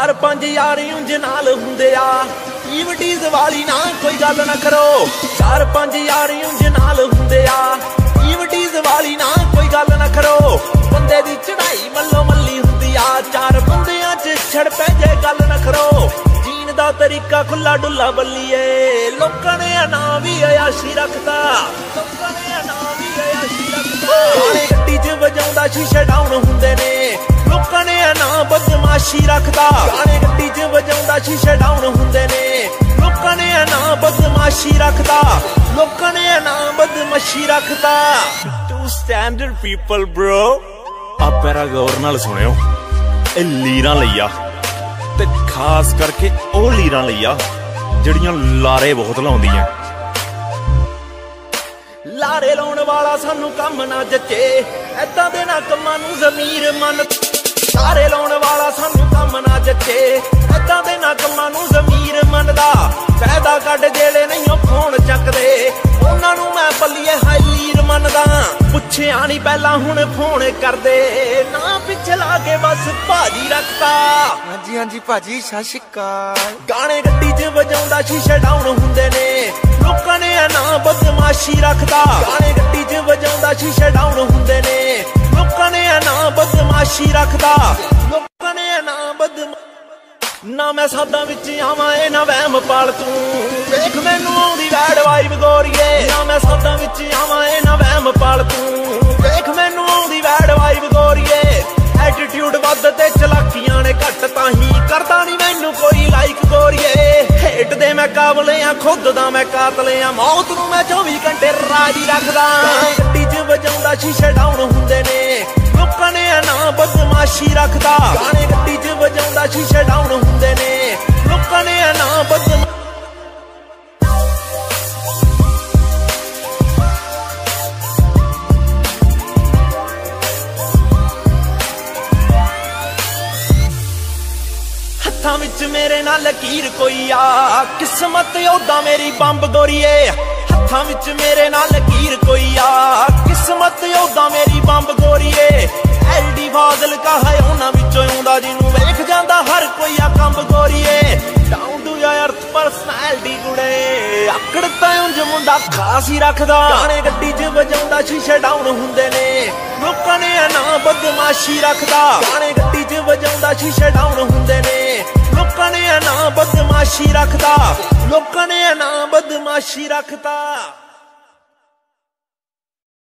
चार पांच यार ਉਂਝ ਨਾਲ ਹੁੰਦੇ ਆ ਈਵਟੀਜ਼ ਵਾਲੀ ਨਾ ਕੋਈ ਗੱਲ ਨਾ ਕਰੋ चार पांच यार ਉਂਝ ਨਾਲ ਹੁੰਦੇ ਆ ਈਵਟੀਜ਼ ਵਾਲੀ ਨਾ ਕੋਈ ਗੱਲ ਨਾ ਕਰੋ ਬੰਦੇ ਦੀ ਚੜਾਈ ਮੱਲੋ ਮੱਲੀ ਹੁੰਦੀ ਆ ਚਾਰ ਬੰਦਿਆਂ 'ਚ ਛੜ ਪੈ ਜੇ ਗੱਲ ਨਾ ਕਰੋ ਜੀਣ ਦਾ ਤਰੀਕਾ ਖੁੱਲਾ ਡੁੱਲਾ ਬੱਲੀਏ ਲੋਕਾਂ ਨੇ ਆ ਨਾਂ ਵੀ ਅਯਾਸ਼ੀ ਰੱਖਤਾ ਲੋਕਾਂ ਨੇ ਆ ਨਾਂ ਵੀ ਅਯਾਸ਼ੀ ਰੱਖਤਾ ਗਾਣੇ ਗੱਡੀ 'ਚ ਵਜਾਉਂਦਾ ਸ਼ੀਸ਼ੇ ਡਾਊਨ ਹੁੰਦੇ ਨੇ ਲੋਕਾਂ ਨੇ ਆ ਨਾਂ ਬਦਮਾਸ਼ੀ ਰੱਖਦਾ ਗਾਣੇ ਗੱਡੀ 'ਚ ਵਜਾਉਂਦਾ ਸ਼ੀਸ਼ੇ ਡਾਊਨ ਹੁੰਦੇ ਨੇ ਲੋਕਾਂ ਨੇ ਆ ਨਾਂ ਬਦਮਾਸ਼ੀ ਰੱਖਦਾ ਲੋਕਾਂ ਨੇ ਆ ਨਾਂ ਬਦਮਾਸ਼ੀ ਰੱਖਦਾ ਟੂ ਸਟੈਂਡਰਡ ਪੀਪਲ ਬ੍ਰੋ ਆ ਪੈਰਾ ਗੌਰ ਨਾਲ ਸੁਣਿਓ ਇਹ ਲੀਰਾਂ ਲਈ ਆ ਤੇ ਖਾਸ ਕਰਕੇ ਉਹ ਲੀਰਾਂ ਲਈ ਆ ਜਿਹੜੀਆਂ ਲਾਰੇ ਬਹੁਤ ਲਾਉਂਦੀਆਂ ਲਾਰੇ ਲਾਉਣ ਵਾਲਾ ਸਾਨੂੰ ਕੰਮ ਨਾ ਜੱਚੇ ਐਦਾਂ ਦੇ ਨਾ ਕੰਮਾਂ ਨੂੰ ਜ਼ਮੀਰ ਮੰਨ ਲਾਰੇ ਲਾਉਣ ਵਾਲਾ ਸਾਨੂੰ ਕੰਮ ਨਾ ਜੱਚੇ ਐਦਾਂ ਦੇ ਨਾ ਕੰਮਾਂ ਨੂੰ ਜ਼ਮੀਰ ਮੰਨਦਾ ਫਾਇਦਾ ਕੱਢ ਜਿਹੜੇ ਨਹੀਂ ਫੋਨ ਚੱਕਦੇ ਉਹਨਾਂ ਨੂੰ ਮੈਂ ਬੱਲੀਏ ਹਾਈਰ ਮੰਨਦਾ ਪੁੱਛਿਆ ਨਹੀਂ ਪਹਿਲਾਂ ਹੁਣ ਫੋਨ ਕਰਦੇ ਨਾ ਪਿੱਛੇ ਲਾ ਕੇ ਬਸ ਭਾਜੀ ਰੱਖਤਾ ਹਾਂਜੀ ਹਾਂਜੀ ਭਾਜੀ ਸਤਿ ਸ਼੍ਰੀ ਅਕਾਲ ਗਾਣੇ ਗੱਡੀ 'ਚ ਵਜਾਉਂਦਾ ਸ਼ੀਸ਼ੇ ਡਾਊਨ ਹੁੰਦੇ ਨੇ ਲੋਕਾਂ ਨੇ ਆ ਨਾਂ ਬਦਮਾਸ਼ੀ ਰੱਖਦਾ ਗਾਣੇ ਗੱਡੀ 'ਚ ਵਜਾਉਂਦਾ ਸ਼ੀਸ਼ੇ ਡਾਊਨ ਹੁੰਦੇ ਨੇ ਲੋਕਾਂ ਨੇ ਆ ਨਾਂ ਬਦਮਾਸ਼ੀ ਰੱਖਦਾ ਲੋਕਾਂ ਨੇ ਆ ਨਾਂ ਨਾ ਮੈਂ ਸਾਦਾਂ ਵਿੱਚ ਆਵਾਂ ਇਹ ਨਾ ਵਹਿਮ ਪਾਲ ਤੂੰ ਵੇਖ ਮੈਨੂੰ ਆਉਂਦੀ ਵੈਡ ਵਾਈਬ ਗੋਰੀਏ ਨਾ ਮੈਂ ਸਾਦਾਂ ਵਿੱਚ ਆਵਾਂ ਇਹ ਨਾ ਵਹਿਮ ਪਾਲ ਤੂੰ ਵੇਖ ਮੈਨੂੰ ਆਉਂਦੀ ਵੈਡ ਵਾਈਬ ਗੋਰੀਏ ਐਟੀਟਿਊਡ ਵੱਧ ਤੇ ਚਲਾਕੀਆਂ ਨੇ ਘੱਟ ਤਾਂ ਹੀ ਕਰਦਾ ਨਹੀਂ ਮੈਨੂੰ ਕੋਈ ਲਾਈਕ ਗੋਰੀਏ ਹੇਟ ਦੇ ਮੈਂ ਕਾਬਲੇ ਆ ਖੁਦ ਦਾ ਮੈਂ ਕਾਤਲ ਆ ਮੌਤ ਨੂੰ ਮੈਂ 24 ਘੰਟੇ ਰਾਜੀ ਰੱਖਦਾ ਗੱਡੀ 'ਚ ਵਜਾਉਂਦਾ ਸ਼ੀਸ਼ੇ ਡਾਊਨ ਹੁੰਦੇ ਨੇ ਲੋਕਾਂ ਨੇ ਆ ਨਾਂ ਬਦਮਾਸ਼ੀ ਰੱਖਦਾ ਗਾਣੇ ਗੱਡੀ 'ਚ ਵਜਾਉਂਦਾ ਸ਼ੀਸ਼ੇ ਡਾਊਨ ਹੁੰਦੇ ਨੇ ਲੋਕਾਂ ਨੇ ਆ ਨਾਂ ਹੱਥਾਂ ਵਿੱਚ ਮੇਰੇ ਨਾਲ ਲਕੀਰ ਕੋਈ ਆ ਕਿਸਮਤ ਉਹਦਾ ਮੇਰੀ ਬੰਬ ਗੋਰੀਏ ਹੱਥਾਂ ਵਿੱਚ ਮੇਰੇ ਨਾਲ ਲਕੀਰ ਕੋਈ ਆ ਕਿਸਮਤ ਉਹਦਾ ਮੇਰੀ ਬੰਬ ਗੋਰੀਏ ਐਲਡੀ ਫਾਜ਼ਲ ਕਾ ਹੈ ਉਹਨਾਂ ਵਿੱਚੋਂ ਆਉਂਦਾ ਜਿਹਨੂੰ ਵੇਖ ਜਾਂਦਾ ਹਰ ਕੋਈ ਆ ਕੰਬ ਗੋਰੀਏ ਡਾਊਨ ਟੂ ਅਰਥ ਪਰਸਨੈਲਿਟੀ ਕੁੜੇ ਆਕੜ ਤਾਂ ਉਂਝ ਮੁੰਡਾ ਖਾਸ ਹੀ ਰੱਖਦਾ ਗਾਣੇ ਗੱਡੀ 'ਚ ਵਜਾਉਂਦਾ ਸ਼ੀਸ਼ੇ ਡਾਊਨ ਹੁੰਦੇ ਨੇ ਲੋਕਾਂ ਨੇ ਆ ਨਾਂ ਬਦਮਾਸ਼ੀ ਰੱਖਦਾ ਗਾਣੇ ਗੱਡੀ 'ਚ ਵਜਾਉਂਦਾ ਸ਼ੀਸ਼ੇ ਡਾਊਨ ਹੁੰਦੇ ਨੇ ਲੋਕਾਂ ਨੇ ਆ ਨਾਂ ਬਦਮਾਸ਼ੀ ਰੱਖਦਾ ਲੋਕਾਂ ਨੇ ਆ ਨਾਂ ਬਦਮਾਸ਼ੀ ਰੱਖਦਾ